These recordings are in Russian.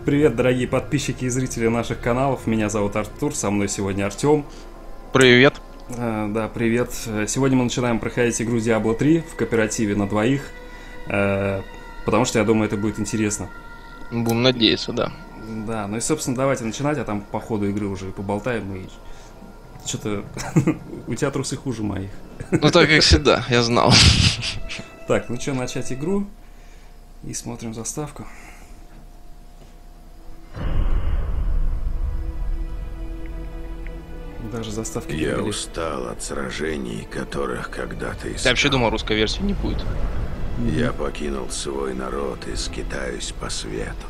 Привет, дорогие подписчики и зрители наших каналов. Меня зовут Артур, со мной сегодня Артем. Привет. Да, привет. Сегодня мы начинаем проходить игру Diablo 3 в кооперативе на двоих, потому что я думаю, это будет интересно. Будем надеяться, да. Да, ну и, собственно, давайте начинать, а там по ходу игры уже и поболтаем, и что-то у тебя трусы хуже моих. Ну так как всегда, я знал. Так, ну что, начать игру и смотрим заставку. Даже заставки не Я были. устал от сражений, которых когда-то искал. Я вообще думал, русской версии не будет. Я покинул свой народ и скитаюсь по свету.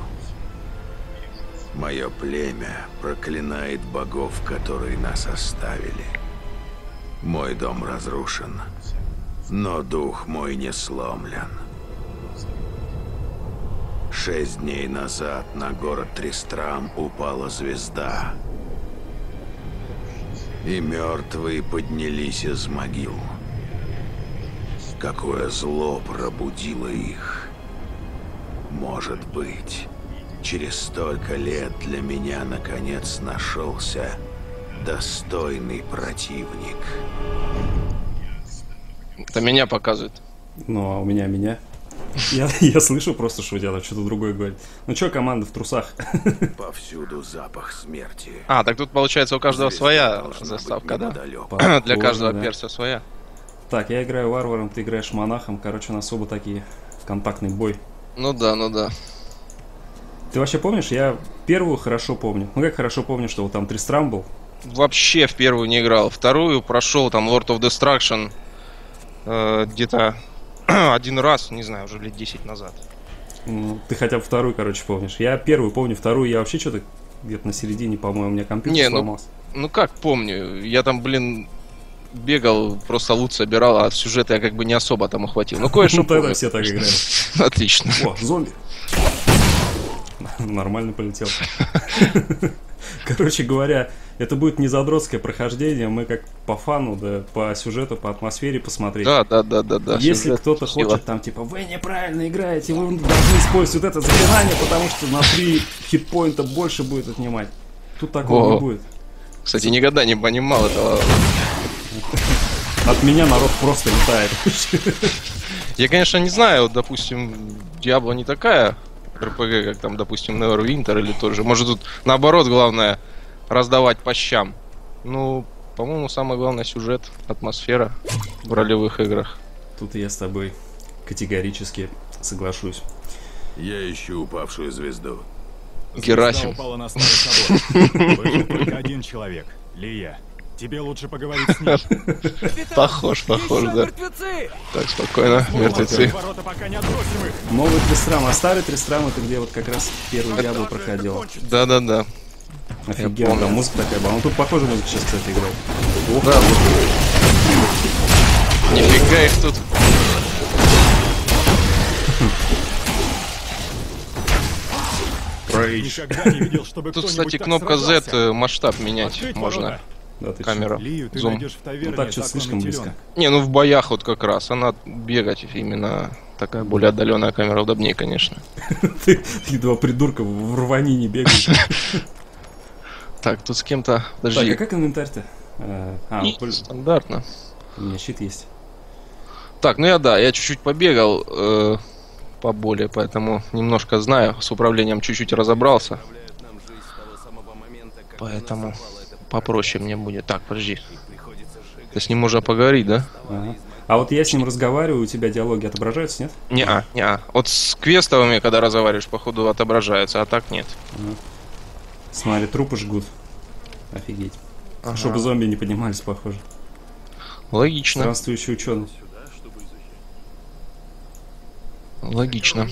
Мое племя проклинает богов, которые нас оставили. Мой дом разрушен, но дух мой не сломлен. 6 дней назад на город Тристрам упала звезда. И мертвые поднялись из могил. Какое зло пробудило их. Может быть, через столько лет для меня наконец нашелся достойный противник. Это меня показывает. Ну, а у меня. Я слышу просто, что у тебя там что-то другое говорит. Ну что, команда в трусах? Повсюду запах смерти. А, так тут получается у каждого Звезда своя должна заставка, быть да? неподалеку. Для каждого да. перса своя. Так, я играю варваром, ты играешь монахом. Короче, у нас оба такие контактный бой. Ну да, ну да. Ты вообще помнишь? Я первую хорошо помню. Ну как хорошо помню, что вот там Тристрам был. Вообще в первую не играл. Вторую прошел там Lord of Destruction где-то один раз, не знаю, уже лет 10 назад. Ну, ты хотя бы вторую, короче, помнишь. Я первую помню, вторую я вообще что-то где-то на середине, по-моему, у меня компьютер Не, сломался. Ну как помню, я там, бегал, просто лут собирал, а сюжет я как бы не особо там ухватил. Ну кое-что Ну тогда помню. все так играли. Отлично. О, зомби. Нормально полетел. Короче говоря, это будет не задротское прохождение, мы как по фану, да, по сюжету, по атмосфере посмотреть. Да. Если сюжет кто-то красиво. хочет там типа, вы неправильно играете, вы должны использовать это заклинание, потому что на 3 хитпоинта больше будет отнимать. Тут такого не будет. Кстати, никогда не понимал этого. От меня народ просто летает. Я, конечно, не знаю, вот, допустим, Diablo не такая РПГ, как там, допустим, Neverwinter или тот же. Может, тут наоборот, главное раздавать по щам. Ну, по-моему, самое главное сюжет, атмосфера в ролевых играх. Тут я с тобой категорически соглашусь. Я ищу упавшую звезду. Герасим. Звезда упала на старый собор. Выжил только один человек. Лия. Тебе лучше поговорить с ним. Похож, да. Так, спокойно, мертвецы. Ворота пока не отбросим их. Новый Тристрам, а старый Тристрам это где вот как раз первый Diablo проходил. Да. Офигенно, помню. да, музыка такая была. Ну тут похоже музыка сейчас, кстати, играет. Ох, Да. Нифига их тут. Никогда не видел, чтобы Тут, кто-нибудь кстати, так кнопка сражался. Z масштаб менять Открыть можно. ворота. да, ты Камера. Лию ты Зум. найдешь в таверне. Ну так что-то законный слишком теленок. близко. Не, ну в боях вот как раз. Она бегать именно такая более отдаленная камера удобнее, конечно. Ты два придурка в рванине бегаешь. Так, тут с кем-то. Так, а Подожди. как инвентарь-то? Блин, Стандартно. у меня щит есть. Так, ну я чуть-чуть побегал поболее, поэтому немножко знаю. С управлением чуть-чуть разобрался. Поэтому попроще мне будет. Так, подожди. Ты с ним можно поговорить, да? Ага. А вот я с ним разговариваю, у тебя диалоги отображаются, нет? Не-а. Вот с квестовыми, когда разговариваешь, походу отображаются, а так нет. Смотри, трупы жгут. Офигеть. Ага. Чтобы зомби не поднимались, похоже. Логично. Странствующий ученый. Логично.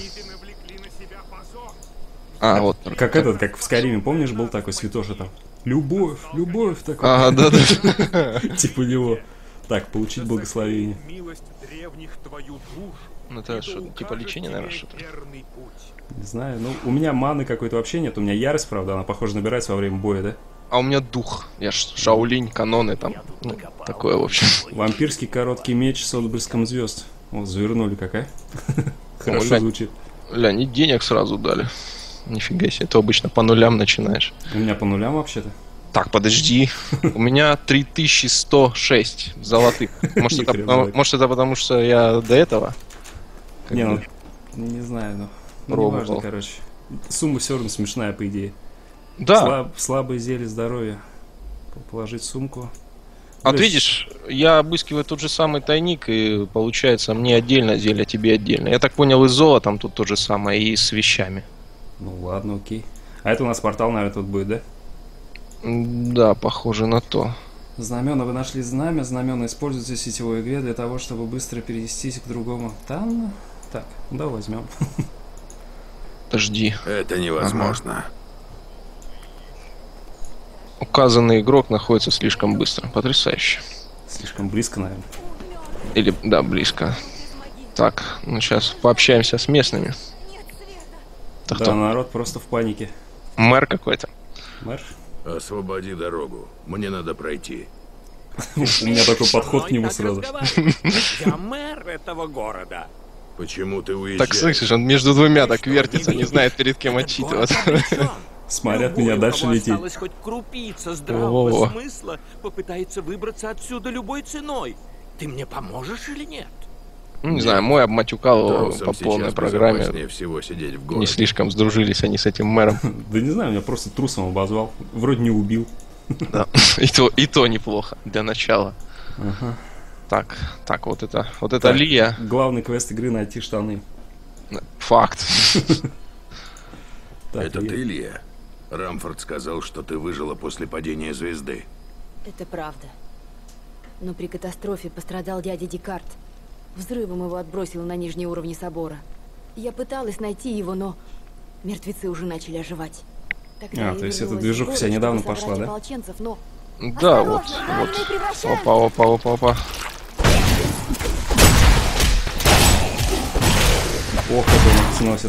А, вот. Как этот, как в Скайриме, помнишь, был такой святоша там? Любовь такой. Ага, да. Типа него. Так, получить благословение. Милость древних твою душу. Ну это что, типа лечение, наверное, тебе что-то? верный путь. Не знаю, ну у меня маны какой-то вообще нет. У меня ярость, правда, она, похоже, набирается во время боя, да? А у меня дух. Я ж Шаолинь, каноны там. Ну, такое, в общем. Вампирский короткий меч с отблеском звезд. О, завернули какая. Хорошо Глянь. звучит. Ля, не денег сразу дали. Нифига себе, ты обычно по нулям начинаешь. У меня по нулям вообще-то. Так, подожди. У меня 3106 золотых. Может это потому, что я до этого? Не, ну, не знаю, ну. Ну, Пробовал. неважно, короче. Сумма все равно смешная, по идее. Да. Слабые зелья здоровья. Положить в сумку. А ты Блин, видишь, я обыскиваю тот же самый тайник, и получается мне отдельно зелье, а тебе отдельно. Я так понял, и с золотом тут то же самое, и с вещами. Ну ладно, окей. А это у нас портал, наверное, тут будет, да? Да, похоже на то. Знамена, вы нашли знамя. Знамена используются в сетевой игре для того, чтобы быстро перенестись к другому. Там, так, да, возьмем. Подожди. Это невозможно. Указанный игрок находится слишком быстро. Потрясающе. Слишком близко, наверное. Или, да, близко. Так, ну сейчас пообщаемся с местными. Это Да, кто? народ просто в панике. Мэр какой-то. Мэр? Освободи дорогу. Мне надо пройти. У меня такой подход к нему Так сразу. разговаривай. Я мэр этого города. Почему ты уезжаешь? Так слышишь, он между двумя так вертится, не знает перед кем Этот город отчитываться. обречен. Смотрят Любой, меня у дальше кого лететь. осталась хоть крупица здравого О. смысла, попытается выбраться отсюда любой ценой. Ты мне поможешь или нет? Ну, не знаю, мой обматюкал его Трусам по полной сейчас программе. безопаснее всего сидеть в Не городе. слишком сдружились они с этим мэром. Да не знаю, меня просто трусом обозвал. Вроде не убил. Да. И то неплохо для начала. Ага. Так, вот это Так, Лия. Главный квест игры — найти штаны. Факт. Так, Это и- ты, Илья? Рамфорд сказал, что ты выжила после падения звезды. Это правда. Но при катастрофе пострадал дядя Декарт. Взрывом его отбросило на нижние уровни собора. Я пыталась найти его, но мертвецы уже начали оживать. Тогда я то есть эта вернулась в движуха город, вся недавно чтобы пошла, собрать да? ополченцев, но Да, вот. Осторожно, раненые превращаются! Опа. Ох, это он сносит.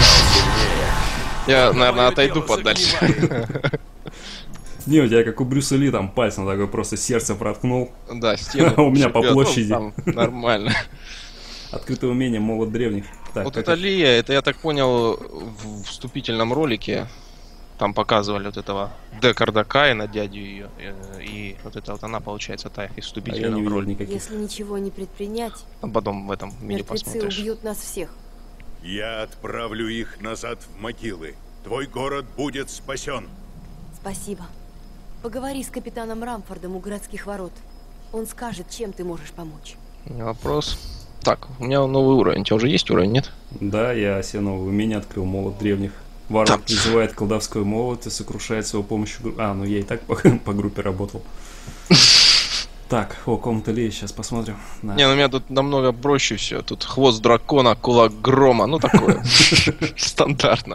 Я, наверное, Твое отойду дело подальше. загнивает. Не, у тебя как у Брюса Ли, там пальцем такой просто сердце проткнул. Да, стену. У меня по шибет. площади. Там нормально. Открытое умение молот древних. Так, Вот как это Лия, это я так понял в вступительном ролике. Там показывали вот этого Декарда Каина, дядю ее. И вот это вот она, получается, та из А я не вступительного видел ролика. никаких. если ничего не предпринять, А потом в этом видео мертвецы посмотришь. убьют нас всех. Я отправлю их назад в могилы. Твой город будет спасен. Спасибо. Поговори с капитаном Рамфордом у городских ворот. Он скажет, чем ты можешь помочь. Не вопрос. Так, у меня новый уровень. У тебя уже есть уровень, нет? Да, я себе новое умение открыл, молот древних. Варвар Так. призывает колдовской молот и сокрушает с его помощью... ну я и так по группе работал. Так, комната Леи, сейчас посмотрим. На. Не, ну у меня тут намного проще все. Тут хвост дракона, кулак грома. Ну такое. Стандартно.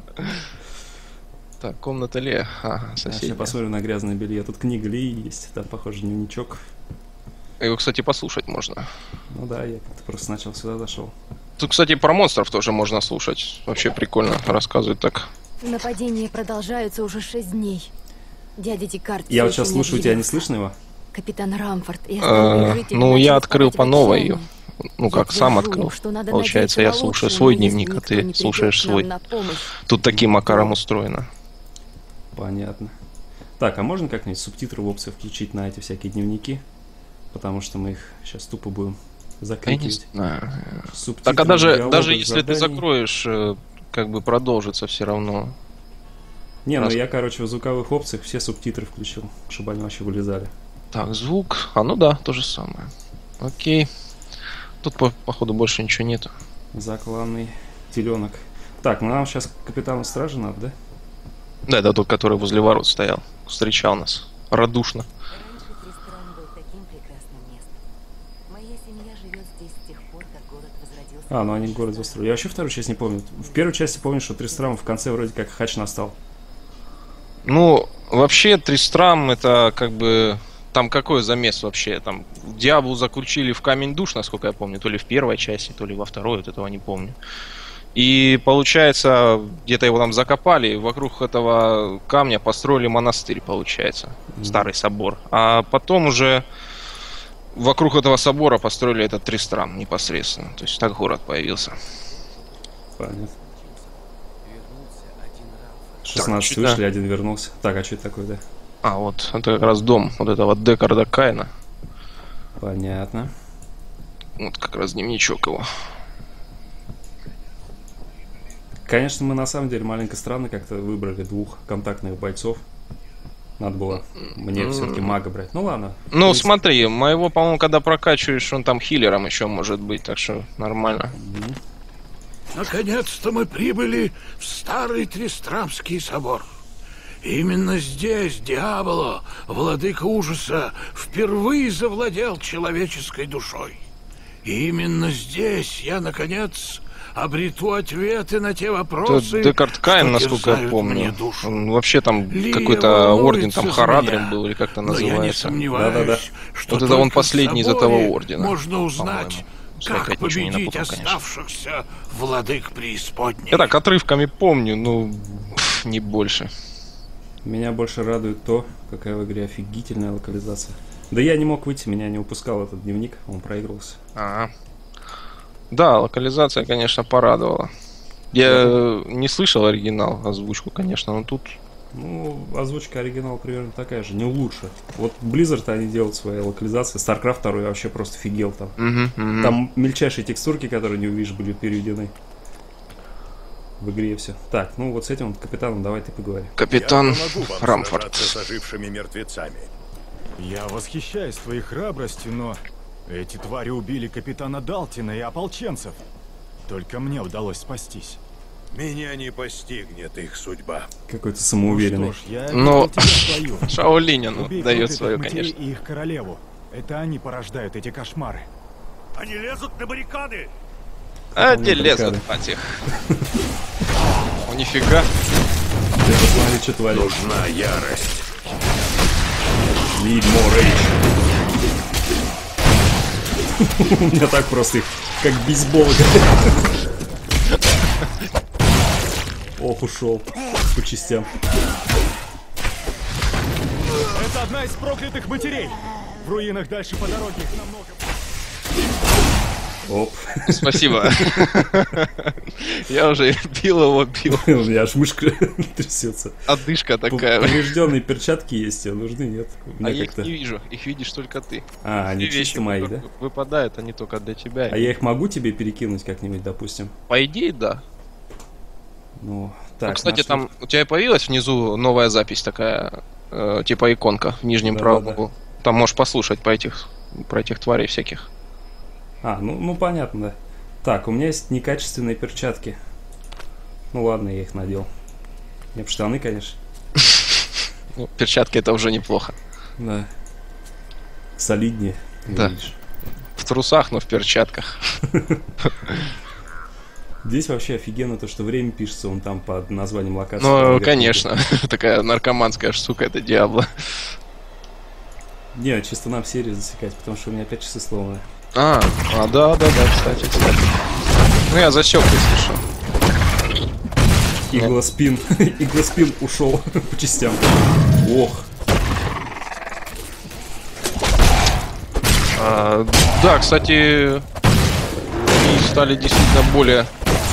Так, комната Лея. Ага, Сейчас соседняя. посмотрим на грязное белье. Тут книга Леи есть, там, похоже, дневничок. Его, кстати, послушать можно. Ну да, я как-то просто сначала сюда дошел. Тут, кстати, про монстров тоже можно слушать. Вообще прикольно рассказывают так. Нападения продолжаются уже 6 дней. Дядя Декарт Я всё вот сейчас еще слушаю, тебя не объявился. слышно его? Капитан Рамфорд и остальные жители Ну, начали я открыл впадать в по новой ее. отчаяние. Ну, как Я сам твержу открыл. им, что надо Получается, надеяться я на слушаю лучшее, свой но если дневник, а никто ты не придет слушаешь к нам свой. на помощь, Тут таким макаром устроено. Понятно. Так, а можно как-нибудь субтитры в опции включить на эти всякие дневники? Потому что мы их сейчас тупо будем Я не закрепить. знаю. Субтитры Так, а даже диалогов, если ты заданий. закроешь, как бы продолжится все равно. Не, ну Раз. я, короче, в звуковых опциях все субтитры включил, чтобы они вообще вылезали. Так, звук. А ну да, то же самое. Окей. Тут, походу, больше ничего нету. Закланный теленок. Так, ну нам сейчас капитану стражи надо, да? Да, это тот, который возле ворот стоял. Встречал нас. Радушно. Раньше Тристран был таким прекрасным местом. Моя семья живет здесь с тех пор, как город возродился. Ну они город застроили. Я вообще вторую часть не помню. В первой части помню, что Тристрам в конце вроде как хач настал. Ну, вообще, Тристрам это как бы... Там какой замес вообще? Там Диаблу заключили в камень душ, насколько я помню. То ли в первой части, то ли во второй, вот этого не помню. И получается, где-то его там закопали, и вокруг этого камня построили монастырь, получается. Старый собор. А потом уже вокруг этого собора построили этот Тристрам непосредственно. То есть так город появился. Понятно. Вернулся один раз. 16 Так, вышли, один вернулся. Так, а что это такое, да? А, вот, это как раз дом вот этого Декарда Каина. Понятно. Вот как раз дневничок его. Конечно, мы на самом деле маленько странно как-то выбрали двух контактных бойцов. Надо было мне все-таки мага брать. Ну ладно. Ну, смотри, моего, по-моему, когда прокачиваешь, он там хиллером еще может быть, так что нормально. Наконец-то мы прибыли в старый Тристрамский собор. Именно здесь Диаболо, владыка ужаса, впервые завладел человеческой душой. И именно здесь я, наконец, обрету ответы на те вопросы, Декард Каин, насколько я терзают помню. мне душу. Он вообще там Лия какой-то орден, волнуется там за Харадрин меня, был, или как-то но я не называется. сомневаюсь, Да-да-да. что Вот это он только в последний из соборе этого ордена, можно узнать, по-моему. Если как опять ничего не победить напутал, конечно. оставшихся владык преисподней. Я так отрывками помню, ну, не больше. Меня больше радует то, какая в игре офигительная локализация. Да я не мог выйти, меня не упускал этот дневник, он проигрывался. Ага. Да, локализация, конечно, порадовала. Я не слышал оригинал, озвучку, конечно, но тут... Ну, озвучка оригинала примерно такая же, не лучше. Вот Blizzard они делают свои локализации, StarCraft 2 я вообще просто офигел там. Там мельчайшие текстурки, которые не увидишь, были переведены в игре все. Так, ну вот с этим вот капитаном давай ты поговори. Капитан Я помогу вам Рамфорд. сражаться с ожившими мертвецами. Я восхищаюсь твоей храбростью, но эти твари убили капитана Далтина и ополченцев. Только мне удалось спастись. Меня не постигнет их судьба. Какой-то самоуверенный. Ну что ж, я Но видел тебя свою. Шаолинь, ну, Убей дает проклятых свое, матерей конечно. и их королеву. Это они порождают эти кошмары. Они лезут на баррикады! А Там где не лезут, баррикады. мать их? О, нифига. Ты посмотри, что творит. Нужна ярость. Need more rage. У меня так просто их, как бейсбол. Ох, ушел по частям. Это одна из проклятых матерей. В руинах дальше по дороге их намного. Оп. Спасибо. Я уже бил его. У меня аж мышка трясется. Одышка такая. Поврежденные перчатки есть, тебе нужны, нет? А Мне я их как-то... не вижу, их видишь только ты. А, они Все чисто мои, да? Выпадают они только для тебя. А я их могу тебе перекинуть как-нибудь, допустим? По идее, да. Ну, так, Ну, кстати, нашли. там у тебя появилась внизу новая запись такая, типа иконка в нижнем правом Да-да-да. углу. Там можешь послушать про этих тварей всяких. А, ну понятно, да. Так, у меня есть некачественные перчатки. Ну ладно, я их надел. Мне б штаны, конечно. Ну, перчатки это уже неплохо. Да. Солиднее. Да. видишь. В трусах, но в перчатках. Здесь вообще офигенно то, что время пишется, он там под названием локации. Ну, наверх конечно. Такая наркоманская штука, это Диабло. идет. Не, чисто нам серию засекать, потому что у меня опять часы сломаны. Да, кстати. Ну, я засек, если что. Иглоспин. Иглоспин ушел по частям. Ох. Да, кстати, они стали действительно более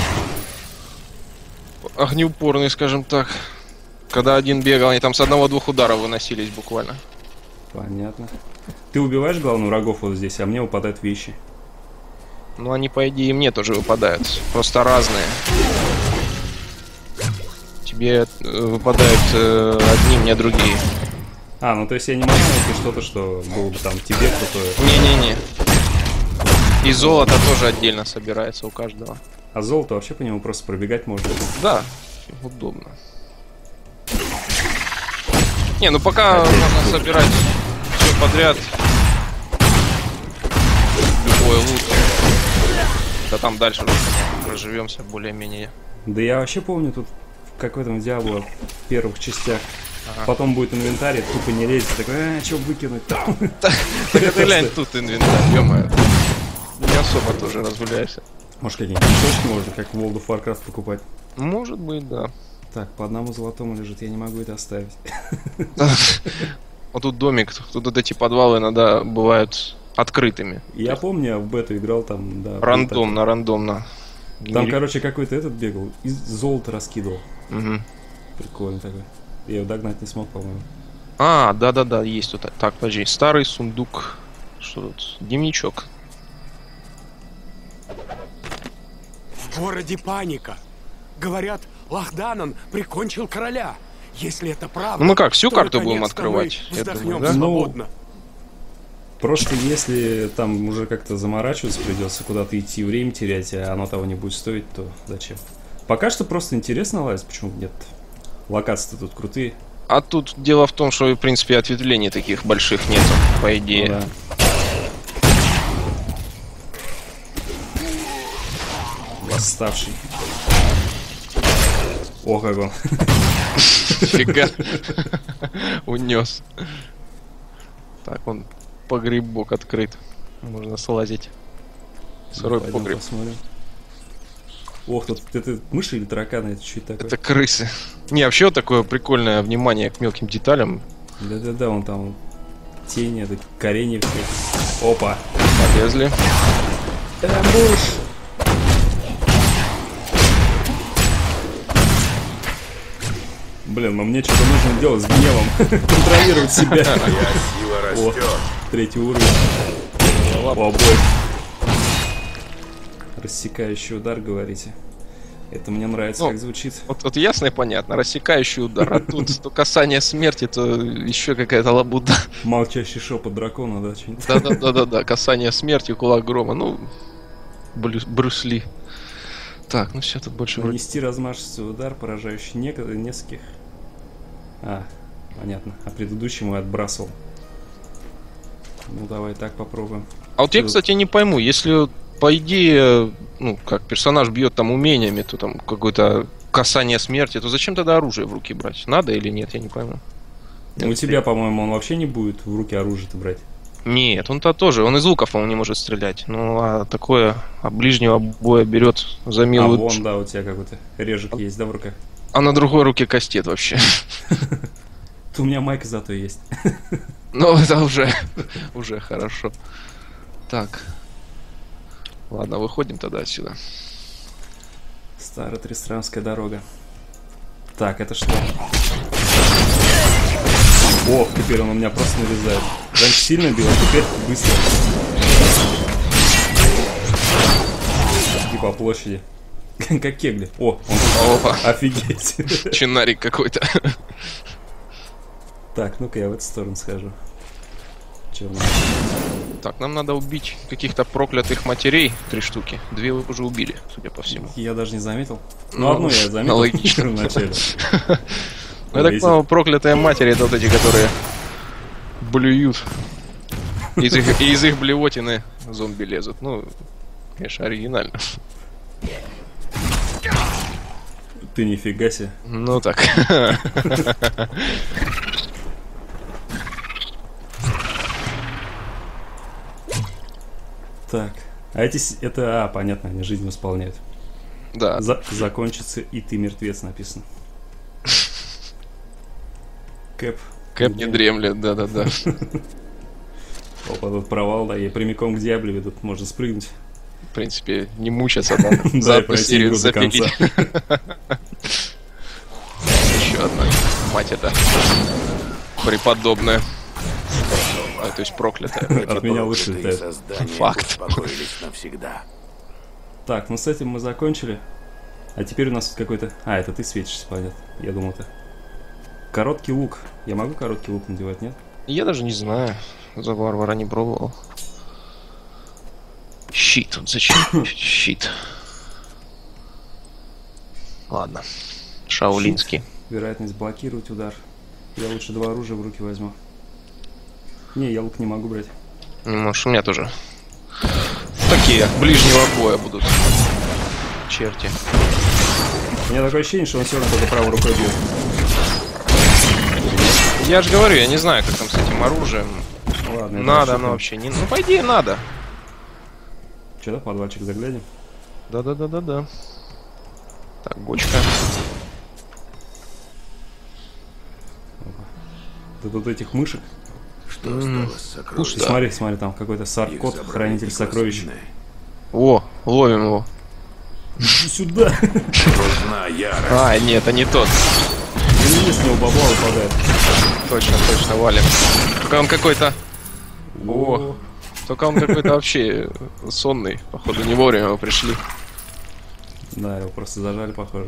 огнеупорные, скажем так. Когда один бегал, они там с одного-двух ударов выносились буквально. Понятно. Ты убиваешь, главное, врагов вот здесь, а мне выпадают вещи. Ну, они, по идее, и мне тоже выпадают. Просто разные. Тебе выпадают одни, мне другие. А, ну то есть я не могу найти что-то, что было бы там тебе кто-то... Не-не-не. И золото тоже отдельно собирается у каждого. А золото вообще по нему просто пробегать можно. Да, удобно. Не, ну пока можно собирать все подряд. Любой лут. Да там дальше уже проживемся более-менее. Да я вообще помню тут, как в этом Диабло в первых частях. Ага. Потом будет инвентарь, тупо не лезет, такой, что выкинуть там? Так это глянь, тут инвентарь, ё-моё. Не особо тоже разгуляешься. Может какие-нибудь мешочки можно, как в World of Warcraft покупать? Может быть, да. Так, по одному золотому лежит, я не могу это оставить. Вот тут домик, тут вот эти подвалы иногда бывают открытыми. Я помню, я в бету играл там, да. Рандомно. Там, короче, какой-то этот бегал и золото раскидывал. Угу. Прикольно такой. Я его догнать не смог, по-моему. А, да-да-да, есть тут. Так, подожди, старый сундук. Что тут? Дневничок. В городе паника. Говорят, Лахданан прикончил короля. Если это правда... Ну мы как, всю то карту будем наконец-то открывать? мы Я вздохнем думаю, да? свободно. Просто если там уже как-то заморачиваться придется, куда-то идти, время терять, а оно того не будет стоить, то зачем? Пока что просто интересно лазить, почему нет? Локации-то тут крутые. А тут дело в том, что, в принципе, ответвлений таких больших нету, по идее. Ну, да. Восставший. О, как он. Фига. Унес. Так, он погребок открыт. Можно слазить. Сырой Пойдем погреб. посмотрим. Ох, тут это мыши или тараканы? Это что это такое? Это крысы. Не, вообще вот такое прикольное внимание к мелким деталям. Да-да-да, вон там тени, это коренья все. Опа. Полезли. Муж. Блин, но мне что-то нужно делать с гневом. Контролировать себя. Моя сила О, растет. 3-й уровень. У обоих. Рассекающий удар, говорите. Это мне нравится, Ну, как звучит. Вот ясно и понятно. Рассекающий удар. А тут то касание смерти, то еще какая-то лабуда. Молчащий шепот дракона, да? Что-нибудь? Да-да-да-да. Касание смерти, кулак грома. Ну, Брюс Ли. Так, ну все, тут больше вроде... Нанести размашистый удар, поражающий нескольких. А, понятно. А предыдущий мой отбрасывал. Ну, давай так попробуем. А вот я, кстати, не пойму, если, по идее, ну, как персонаж бьет там умениями, то там какое-то касание смерти, то зачем тогда оружие в руки брать? Надо или нет, я не пойму. Ну, у тебя, по-моему, он вообще не будет в руки оружие-то брать. Нет, он-то тоже, он из луков, по-моему, не может стрелять. Ну, а такое, ближнего боя берет за А милую... вон, да, у тебя какой-то режек есть, да, в руках? А на другой руке кастет вообще. У меня майка зато есть. Ну, это уже хорошо. Так. Ладно, выходим тогда отсюда. Старо-Тристрамская дорога. Так, это что? Ох, теперь он у меня просто нарезает. Раньше сильно бил, а теперь быстро. И по площади. Как кегли. О, он... Опа. Офигеть. Чинарик какой-то. Так, ну-ка я в эту сторону схожу. Черный. Так, нам надо убить каких-то проклятых матерей. 3 штуки. 2 вы уже убили, судя по всему. Я даже не заметил. Ну, Ну, одну я заметил. логично. Вначале. Я так понял, проклятые матери это вот эти, которые блюют. Из их блевотины зомби лезут. Ну, конечно, оригинально. Ты нифига себе. Ну так. Так. А эти... Это... А, понятно, они жизнь восполняют. Да. Закончится, и ты мертвец написано. Кэп. Кэп не дремлет, да-да-да. Опа, тут провал, да, и прямиком к Диабле ведут, можно спрыгнуть. В принципе, не мучаться, да. Да, За и одну пройти серию игру до конца. запилить. Еще одна. Мать это. Преподобная. То есть проклятая. От меня лучше летает. Факт. Навсегда. Так, ну с этим мы закончили. А теперь у нас тут какой-то... А, это ты светишься, понятно. Я думал, это... Короткий лук. Я могу короткий лук надевать, нет? Я даже не знаю. За варвара не пробовал. Щит. Вот зачем? Щит. Ладно. Шаолинский. Вероятность блокировать удар. Я лучше 2 оружия в руки возьму. Не, я лук не могу брать. Может, у меня тоже. Такие, ближнего боя будут. Черти. У меня такое ощущение, что он все равно только правой рукой бьет. Я же говорю, я не знаю, как там с этим оружием. Ладно, это Надо, ошибка. но вообще не... Ну, по идее, надо. Че, да, подвальчик заглянем? Да-да-да-да-да. Так, бочка. Тут этих мышек. Что осталось с сокровищем? Пусто. И смотри, смотри, там какой-то саркот, Их забрали хранитель сокровищ. негласные. О, ловим его. Иди сюда! Нужна ярость. А, нет, это не тот. Или с него бабла выпадает. Точно, точно, валим. Только он какой-то... О, Только он какой-то вообще сонный. Походу, не вовремя мы пришли. да, его просто зажали, похоже.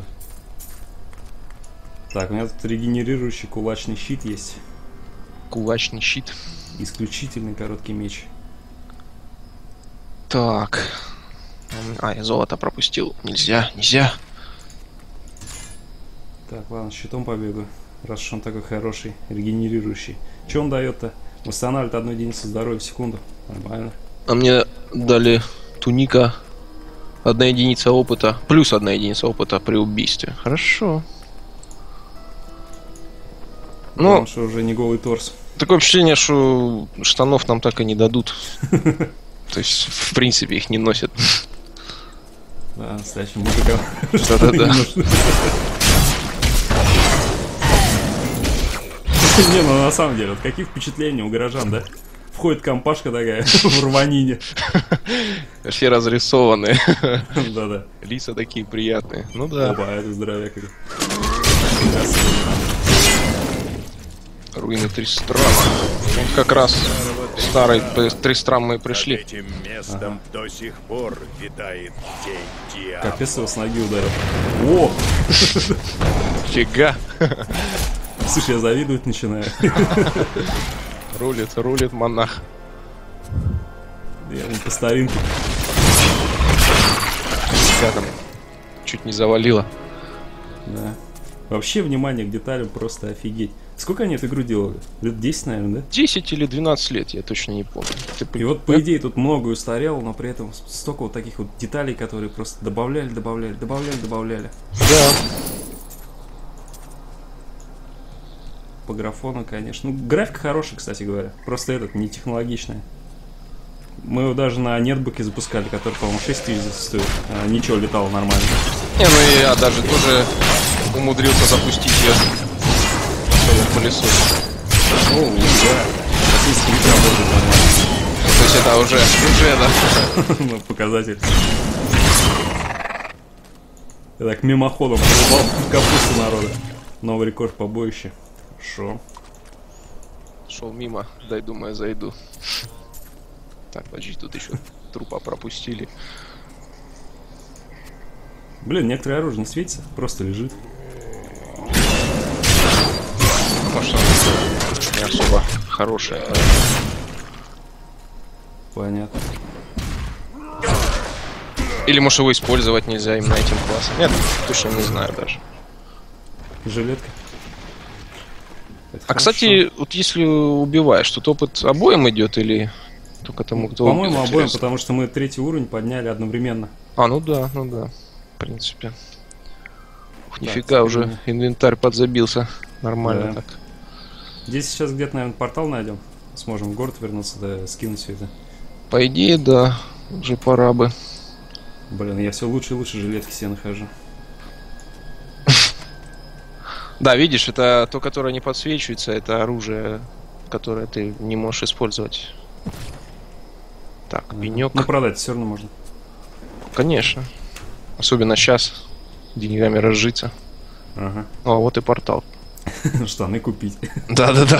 Так, у меня тут регенерирующий кулачный щит есть. Кулачный щит. Исключительный короткий меч. Так. А, я золото пропустил. Нельзя, нельзя. Так, ладно, щитом побегаю. Раз уж он такой хороший, регенерирующий. Че он дает-то? Восстанавливает 1 единицу здоровья в секунду. Нормально. А мне дали туника. 1 единица опыта. Плюс 1 единица опыта при убийстве. Хорошо. Ну, Потому что уже не голый торс. такое впечатление, что штанов нам так и не дадут. То есть, в принципе, их не носят. Да, настоящим мужикам. Да-да-да. Не, ну на самом деле, вот какие впечатления у горожан, да? Входит компашка такая в рванине. Все разрисованные. Да-да. Лица такие приятные. Ну да. Опа, это здоровяк. Руины Тристрама. Вот как раз старый Тристрам мы и пришли. Этим местом до сих пор витает тень дьявола. Капец его с ноги ударил. О! Фига. Слушай, я завидовать начинаю. Рулит монах. Я по старинке. Фига там. Чуть не завалило. Да. Вообще, внимание к деталям просто офигеть. Сколько они эту игру делали? Лет 10, наверное, да? 10 или 12 лет, я точно не помню. И вот, по идее, тут многое устарело, но при этом столько вот таких вот деталей, которые просто добавляли. Да. По графону, конечно. Ну, графика хорошая, кстати говоря. Просто этот, не технологичная. Мы его даже на нетбуке запускали, который, по-моему, 6 тысяч стоит. Ничего, летало нормально. Не, ну я даже тоже умудрился запустить ее в своем пылесосе. О, да. Российский вид работает нормально. То есть это уже, да. Ну, показатель. Я так мимоходом порубал капусту народа. Новый рекорд побоища. Хорошо. Шел мимо, дай, думаю, зайду. Так, подожди, тут еще трупа пропустили. Блин, некоторые оружие не светится, просто лежит. Может, не особо хорошая. Понятно. Или может его использовать нельзя именно этим классом. Нет, точно не знаю даже. Жилетка. Это А кстати, вот если убиваешь, тут опыт обоим идет или только тому, кто убил? По-моему, обоим, Интересно. потому что мы 3-й уровень подняли одновременно. А, ну да. В принципе. Ух, Да, нифига, уже инвентарь подзабился. Нормально Да. так. Здесь сейчас где-то, наверное, портал найдем. Сможем в город вернуться, да, скинуть все это. По идее, да. Уже пора бы. Блин, я все лучше и лучше жилетки себе нахожу. Да, видишь, это то, которое не подсвечивается, это оружие, которое ты не можешь использовать. Так, пенек. Ну, продать все равно можно. Конечно. Особенно сейчас. Деньгами разжиться. Ага. О, вот и портал. Штаны купить. Да.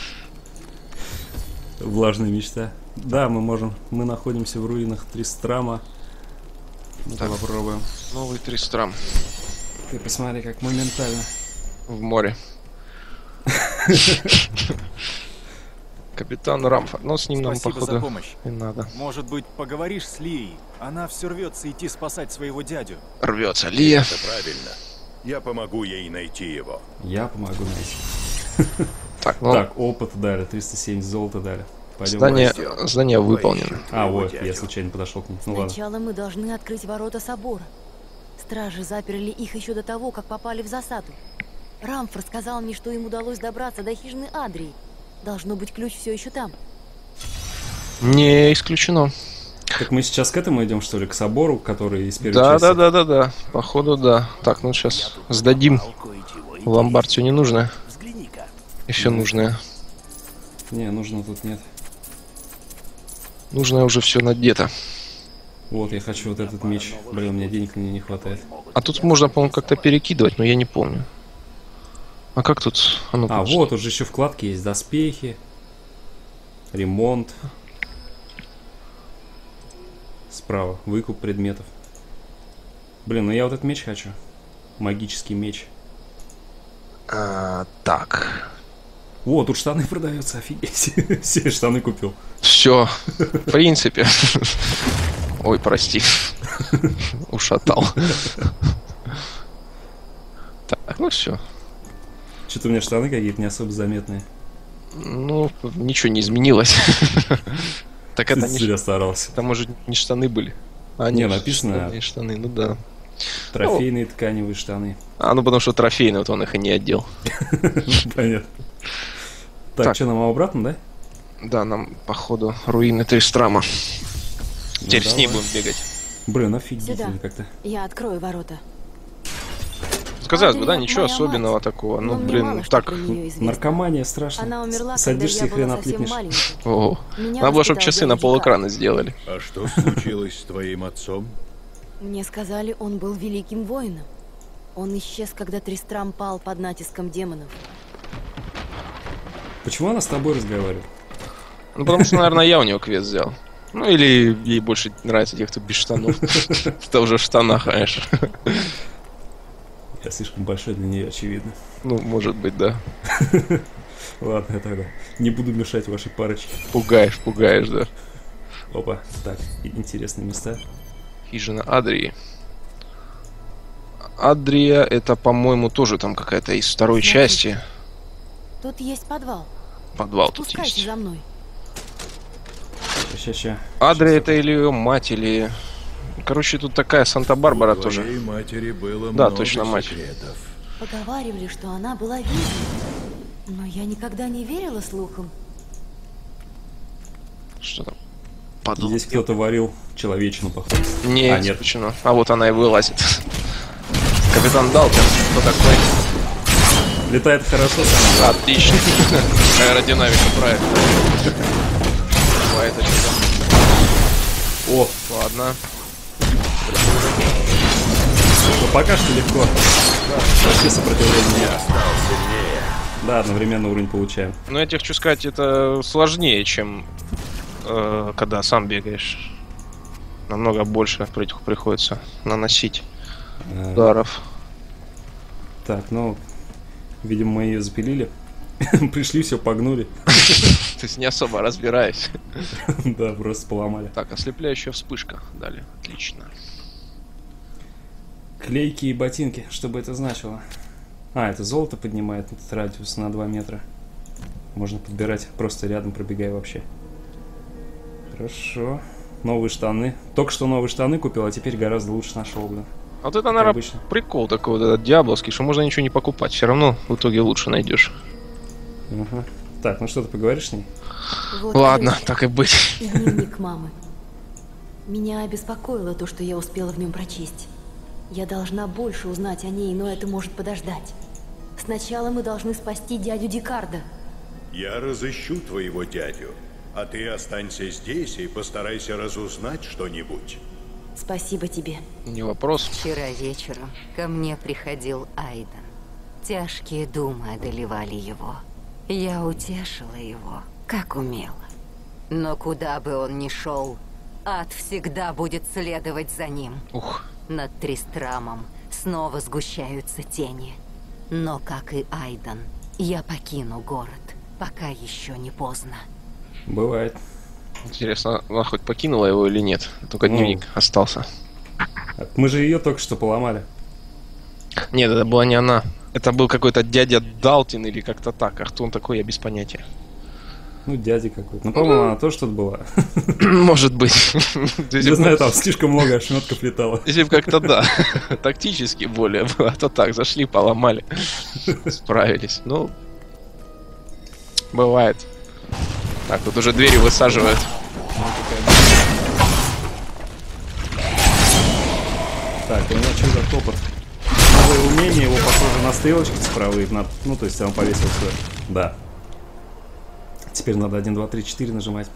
Влажная мечта. Да, мы можем. Мы находимся в руинах Тристрама. Так. Попробуем. Новый Тристрам Ты посмотри, как моментально. в море. Капитан Рамфорд. Но с ним нам, Спасибо походу, за помощь. не надо. Может быть, поговоришь с Лией? Она все рвется идти спасать своего дядю. Рвется Лия. Это правильно. Я помогу ей найти его. Я помогу найти. Так, ну, Так, опыт дали, 370 золота дали. Пойдем. задание выполнено. А, вот, я случайно подошел к ним. Ну ладно. Сначала мы должны открыть ворота собора. Стражи заперли их еще до того, как попали в засаду. Рамфорд сказал мне, что им удалось добраться до хижины Адрии. Должно быть, ключ все еще там. Не исключено. Так мы сейчас к этому идем, что ли? К собору, который из первой части? Да. Походу, да. Так, ну сейчас сдадим. В ломбард все ненужное. И все нужное. Не, нужно тут нет. Нужное уже все надето. Вот, я хочу вот этот меч. Блин, у меня денег на него не хватает. А тут можно, по-моему, как-то перекидывать, но я не помню. А как тут? Вот, уже еще вкладки есть. Доспехи. Ремонт. Справа. Выкуп предметов. Блин, ну я вот этот меч хочу. Магический меч. Так. О, тут штаны продаются, офигеть. Все штаны купил. Все, в принципе. Ой, прости. Ушатал. Так, ну все. Что-то у меня штаны какие-то не особо заметные. Ну, ничего не изменилось. Так это не... Зря старался. Там, может, не штаны были. Не, написано... Не штаны, ну да. Трофейные тканевые штаны. Ну потому что трофейные, вот он их и не одел. Понятно. Так, что, нам обратно, да? Да, нам, походу, руины Тристрама. Теперь с ней будем бегать. Блин, офигительно как-то. Я открою ворота. Казалось бы, да, ничего особенного такого. Ну, блин, так... Наркомания страшная. Она умерла, садишься и хрен отлипнешь. Ого. Надо было, чтобы часы на полэкрана сделали. А что случилось с твоим отцом? Мне сказали, он был великим воином. Он исчез, когда Тристрам пал под натиском демонов. Почему она с тобой разговаривает? Ну, потому что, наверное, я у него квест взял. Ну, или ей больше нравится тех, кто без штанов. Это уже в штанах, конечно. Я слишком большой для нее, очевидно. Ну, может быть, да. Ладно, я тогда не буду мешать вашей парочке. Пугаешь, да. Опа, так, интересные места. Хижина Адрии. Адрия, это, по-моему, тоже там какая-то из второй части. Тут есть подвал. Подвал тут Спускайся есть. за мной. Ща. Адрия это или ее мать, или... Короче, тут такая Санта-Барбара тоже. Матери было да, много точно мать. секретов. Поговаривали, что она была ведьмой. Но я никогда не верила слухам. Что там? Здесь кто-то варил человечину, походу. Нет, нет. Почему? А вот она и вылазит. Капитан Далтин, кто такой? Летает хорошо. Отлично. Аэродинамика правильно. Это что-то. О, ладно. Ну пока что легко. Почти сопротивление. Да, одновременно уровень получаем. Но я тебе хочу сказать, это сложнее, чем когда сам бегаешь. Намного больше приходится наносить ударов. Так, ну, видимо, мы ее запилили. Пришли, все погнули. То есть не особо разбираюсь. Да, просто поломали. Так, ослепляющая вспышка дали. Отлично. Клейкие ботинки, что бы это значило? Это золото поднимает этот радиус на 2 метра. Можно подбирать просто рядом, пробегая вообще. Хорошо. Новые штаны. Только что новые штаны купил, а теперь гораздо лучше нашел, блин. Вот это, наверное, прикол такой вот этот диабловский, что можно ничего не покупать. Все равно в итоге лучше найдешь. Ага. Так, ну что, ты поговоришь с ней? Вот ладно, так и быть. Дневник мамы. Меня обеспокоило то, что я успела в нем прочесть. Я должна больше узнать о ней, но это может подождать. Сначала мы должны спасти дядю Дикарда. Я разыщу твоего дядю, а ты останься здесь и постарайся разузнать что-нибудь. Спасибо тебе. Не вопрос. Вчера вечером ко мне приходил Айден. Тяжкие думы одолевали его. Я утешила его, как умела. Но куда бы он ни шел, ад всегда будет следовать за ним. Ух. Над Тристрамом снова сгущаются тени. Но, как и Айден, я покину город, пока еще не поздно. Бывает. Интересно, она хоть покинула его или нет? Только дневник остался. Мы же ее только что поломали. Нет, это была не она. Это был какой-то дядя Далтин или как-то так. А кто он такой, я без понятия. Ну, дядя какой-то. Ну, по-моему, она тоже что-то была. Может быть. Не знаю, там слишком много ошметков летало. Если бы как-то, да, тактически более было, то так, зашли, поломали, справились. Ну, бывает. Так, тут уже двери высаживают. Так, у меня что за топот? Новое умение, его похоже на стрелочки цифровые. Ну, то есть он повесил все. Да. Теперь надо 1, 2, 3, 4 нажимать.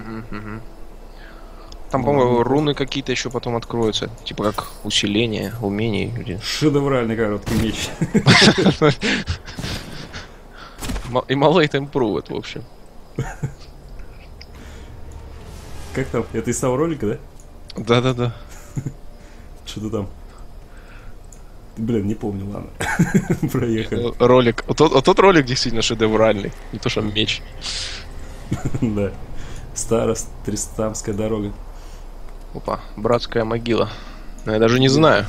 Там, по-моему, руны какие-то еще потом откроются. Типа как усиление умений. Шедевральный короткий меч. И малейт improved, в общем. Как там? Это из того ролика, да? Да-да-да. Что-то там. Блин, не помню, ладно. Проехали. Ролик. Вот тот ролик действительно шедевральный. Не то, что меч. Да. Старо-Тристамская дорога. Опа, братская могила. Но я даже не знаю.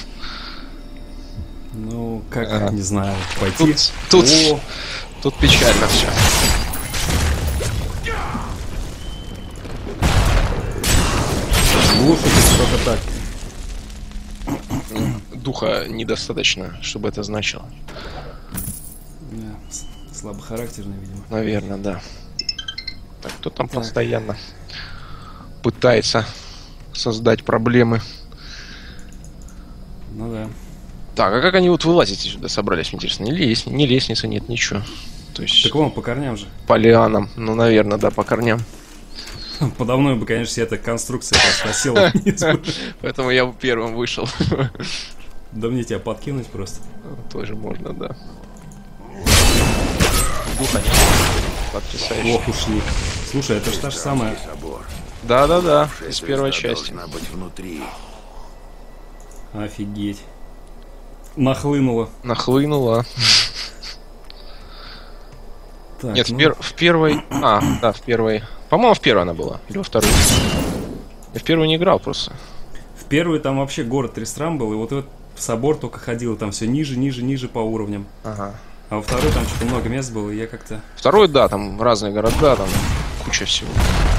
Ну, как, не знаю, пойти. Тут печально все. Лучше только так. Духа недостаточно, чтобы это значило. Слабохарактерный, видимо. Наверное, да. Так, кто там постоянно пытается создать проблемы? Ну да. Так, а как они вот вылазить сюда собрались, интересно? Ни лестницы нет, ничего. То есть... Так вон, по корням же. По лианам. Ну, наверное, да, по корням. Подо мной бы, конечно, вся эта конструкция осела вниз. Поэтому я первым вышел. Да мне тебя подкинуть просто. Тоже можно, да. Духа нет. Потрясающе. Ох, ушли. Слушай, это же та же самая... Да-да-да, из первой части. Офигеть. Нахлынуло. Так, нет, ну... в первой... да, в первой... По-моему, в первой она была. Или во второй. Я в первой не играл просто. В первой там вообще город Тристрам был, и вот этот собор только ходил, там все ниже по уровням. Ага. А во второй там что-то много мест было, и я как-то... Второй, да, там разные города, там куча всего.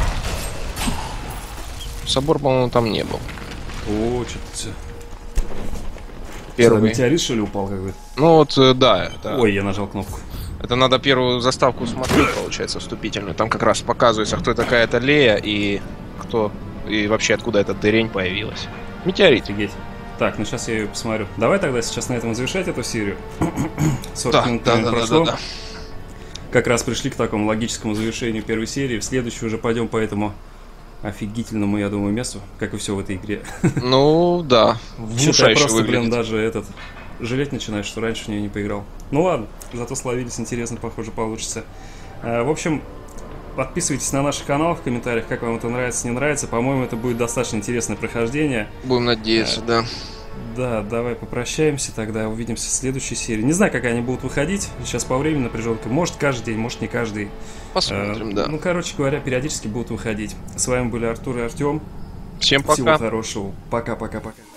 Собор, по-моему, там не был. О, что-то все. Первый. Метеорит, что ли, упал какой-то? Ну вот, да. Ой, я нажал кнопку. Это надо первую заставку смотреть, получается, вступительную. Там как раз показывается, кто такая эта Лея и кто... И вообще, откуда эта дырень появилась. Метеорит. Офигеть. Так, ну сейчас я ее посмотрю. Давай тогда сейчас на этом завершать эту серию. 40 минут прошло. Да. Как раз пришли к такому логическому завершению первой серии. В следующую уже пойдем по этому офигительному, я думаю, месту, как и все в этой игре. Ну, да. Что-то я просто, блин, даже жалеть начинаю, что раньше в нее не поиграл. Ну ладно, зато словились, интересно, похоже, получится. В общем, подписывайтесь на наш канал в комментариях, как вам это нравится, не нравится. По-моему, это будет достаточно интересное прохождение. Будем надеяться, да. Да, давай попрощаемся тогда, увидимся в следующей серии. Не знаю, как они будут выходить, сейчас по времени напряженка. Может каждый день, может не каждый. Посмотрим, да. Ну, короче говоря, периодически будут выходить. С вами были Артур и Артем. Всем пока. Всего хорошего. Пока-пока-пока.